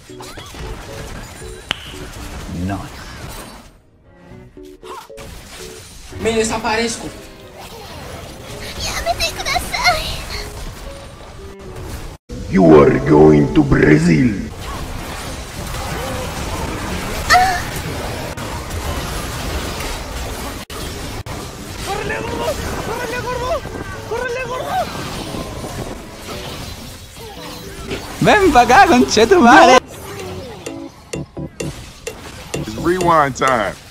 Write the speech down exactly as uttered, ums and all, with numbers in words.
Nice. Me desaparezco. You are going to Brazil. ¡Córrele, gordo! ¡Córrele, gordo! ¡Córrele, gordo! Ven pa' acá, conchetumare. It's rewind time.